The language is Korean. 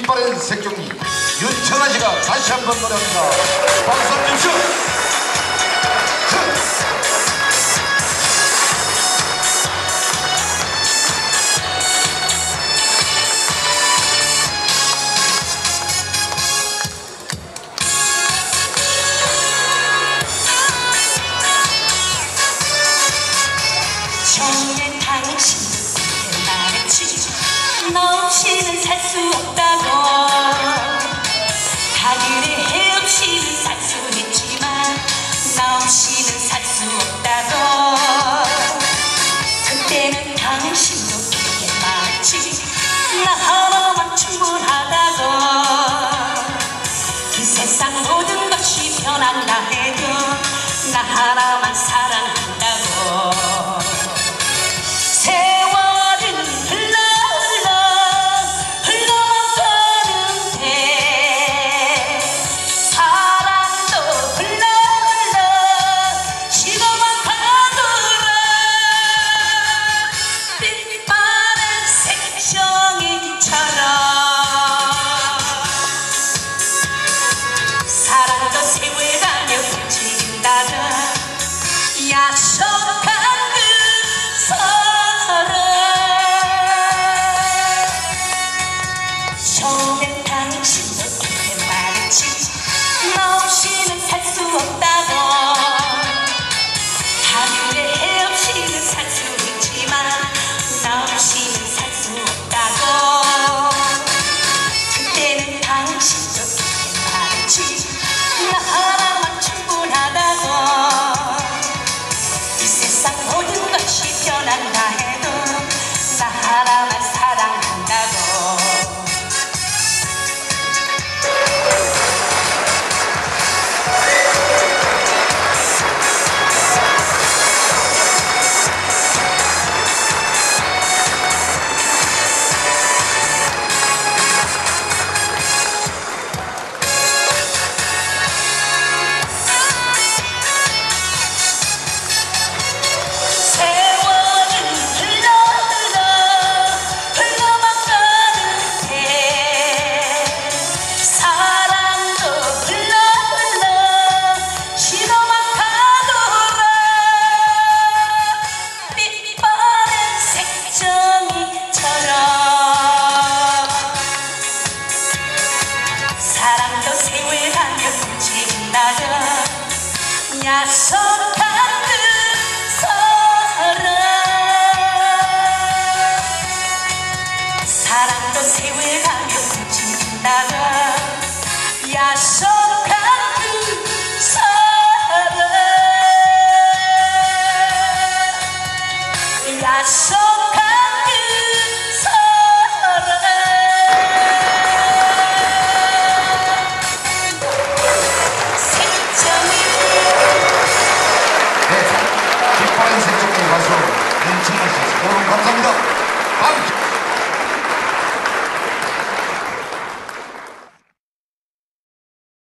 빛바랜 색종이 윤청아 씨가 다시 한번 노래합니다. 박수 주십시오. 정말 당신도 그때 말했지. 너 없이는 살 수 없다고. 하늘에 해 없이는 살 수 있지만 너 없이는 살 수 없다고. 그때는 당신도 그때 말했지. 나 하나만 충분하다고. 이 세상 모든 것이 변한다 해도 나 하나만 사랑한다고. 사랑도 세월 가며 움직인다던 약속한 그 사랑. 처음엔 당신도 그때 말했지. 너 없이는 살 수 없다고. 하늘에 해 없이는 살 수 있지만 너 없이는 살 수 없다고. 그때는 당신도 그때 말했지. 나 하나만 충분하다고. 이 세상 모든 것이 변한다 해도 나 하나만 사랑한다고. 사랑도 세월 가며 움직인다던 약속한 그 사랑. 사랑도 세월 가며 움직인다던 약속한 그 사랑. 약속한 그 사랑. 빛바랜 색종이 가수 윤청아 씨.